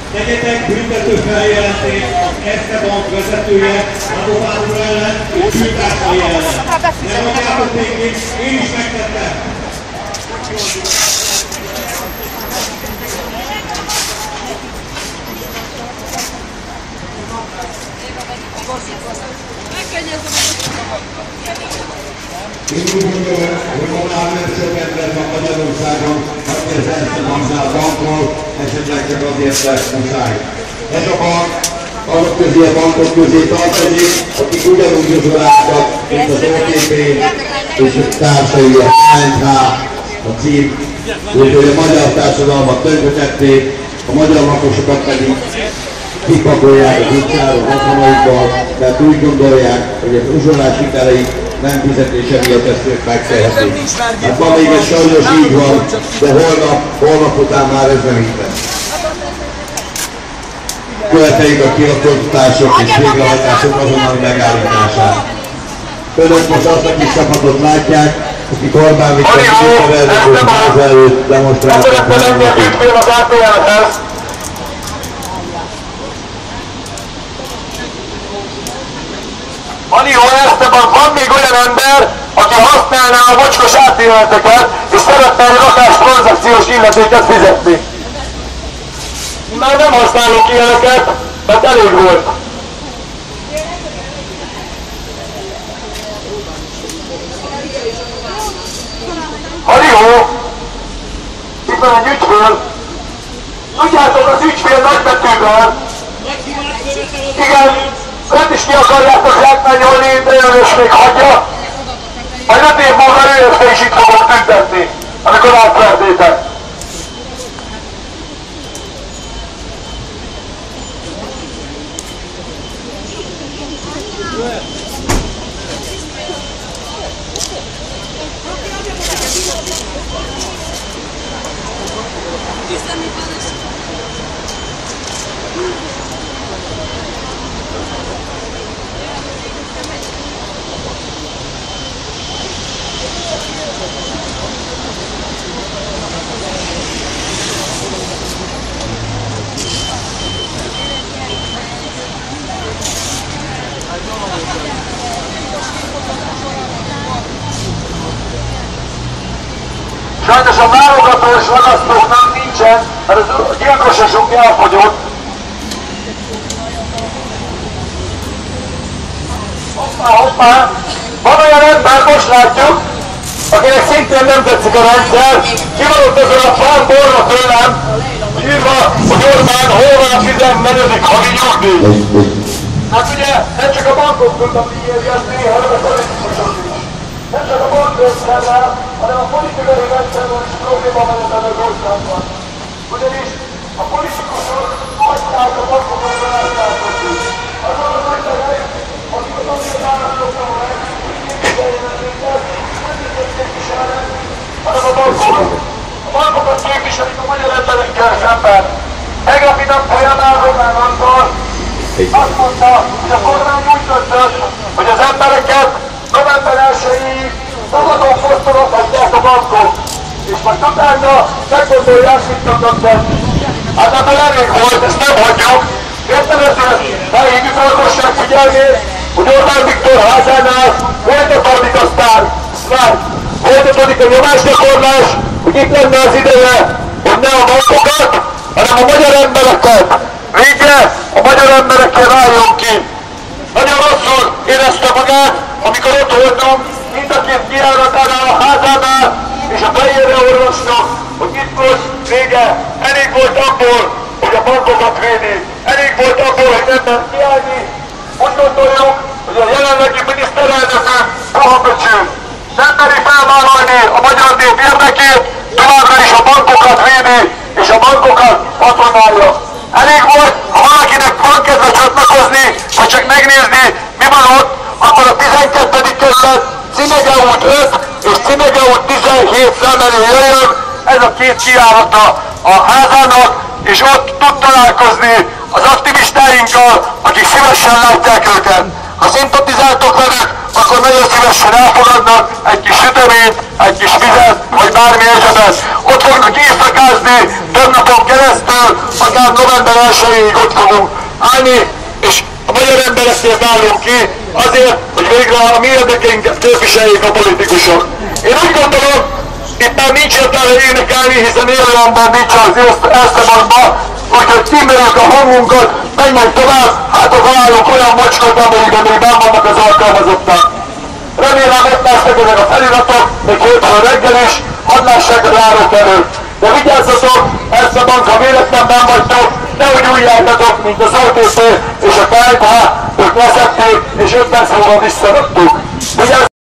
Tegyetek büntető feljelentést az Erste Bank vezetője, advokát úr ellen és bűntársai ellen. Nem mondjátok még, én is megtettem. Indulunk, hogy már nem sok ember van Magyarországon, aki az Erste Banknál bankol, esetleg csak azért lesz muszáj. Ez a bank azok közé a bankok közé tartozik, akik ugyanúgy uzsoláltak, mint az OTP és a társai, a KNH, a CIP, úgyhogy a magyar társadalmat tönkretették, a magyar lakosokat pedig kipakolják az utcáról, otthonaikból, mert úgy gondolják, hogy az uzsolás hiteleit nem fizetése miatt ezt ők megtehetik. Hát ma még ez sajnos így van, de holnap után már ez nem így lesz. Követeljük a kilakoltatások és végrehajtások azonnali megállítását. Önök most azt a kis csapatot látják, akik Orbán Viktor miniszterelnök úr háza előtt demonstráltak. Anihol Erste, van még olyan ember, aki használná a mocskos átélheteket, és szeretne egy lakás tranzakciós illetéket fizetni. Már nem használok ilyeneket, mert elég volt. Halihó! Itt van egy ügyfél. Tudjátok, az ügyfél nagybetűvel. Igen. Önt is ki akarjátok zsákmányolni, de János még hagyja. Majd 5 év múlva őrökre is itt fogok tüntetni, amikor átvertétek. Sajnos a válogatós ragasztóknak nincsen, mert a gyilkososunk elfogyott. Hoppá! Van olyan ember, most látjuk, akinek szintén nem tetszik a rendszer, kivalott ezen a fán borra tőlem, írva, hogy Orbán hol van a 15. havi nyugdíj. Hát ugye nem csak a bankok tudnak ígérgetni, hanem a politikusok is. Nem csak a bankrendszerrel, hanem a politikai rendszerrel is probléma van ezen az országban. Ugyanis a politikusok hagyták a bankokat belállításokig. Azok az emberek, akik az azért választottak meg, képviseljenek, nem mindegy képviselnek, hanem a bankokat. A bankokat képviselik a magyar emberekkel szemben. Tegnapi nap folyamán Orbán Antal azt mondta, hogy a kormány úgy döntött, hogy az embereket november 1-ig szabadon fosztogathatják a bankot, és majd utána meggondolják, mit tudnak tenni. Hát ebből elég volt, ezt nem hagyjuk. Értem ezért felhívjuk a lakosság figyelmét, hogy Orbán Viktor házánál folytatódik aztán sztrájk. Folytatódik a nyomásgyakorlás, hogy itt lenne az ideje, hogy ne a bankokat, hanem a magyar embereket végre a magyar emberekkel váljon ki. Nagyon rosszul érezte magát, amikor ott voltunk, mind a két kijáratánál a házánál, és a Fejére orvosnak, hogy itt volt vége. Elég volt abból, hogy a bankokat védi. Elég volt abból, hogy nem ment kiállni. Úgy gondoljuk, hogy a jelenlegi miniszterelnökünk Rahapöcső nem meri felvállalni a magyar nép érdekét, továbbra is a bankokat védi, és a bankokat patronálja. Elég volt, ha valakinek van kedve csatlakozni, vagy csak megnézni, mi van ott, akkor a 12. kerület, Cimege út 5 és Cimege út 17 szemmelő jöjjön, ez a két kijárata a házának, és ott tud találkozni az aktivistáinkkal, akik szívesen látják őket. Ha szimpatizáltok velük, akkor nagyon szívesen elfogadnak egy kis süteményt, egy kis vizet, vagy bármi egyebet. Ott fognak éjszakázni több napon keresztül, akár november 1-ig ott fogunk állni, és a magyar emberekért állunk ki, azért, hogy végre a mi érdekeinket képviseljék a politikusok. Én úgy gondolom, itt már nincs értelme énekelni, hiszen Irlandban nincs az Esztebanban, úgyhogy kimerjük a hangunkat, menjünk tovább, hát ha találunk olyan mocskot, amelyikben még nem vannak az alkalmazottak. Remélem, ott lesznek ezek a feliratok, még hétfőn reggel is, hadd lássák az árok előtt. De vigyázzatok, ezt a bank, ha véletlenben vagytok, nehogy úgy járjatok, mint az OTP és a KFH, ők leszették, és 5 perc múlva visszaraktuk.